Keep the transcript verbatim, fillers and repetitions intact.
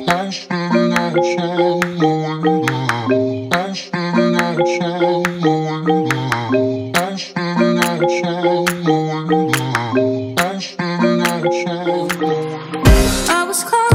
I'm spinning outside my window. I'm spinning outside my window. I'm spinning outside my window. I'm spinning outside my window. I was close.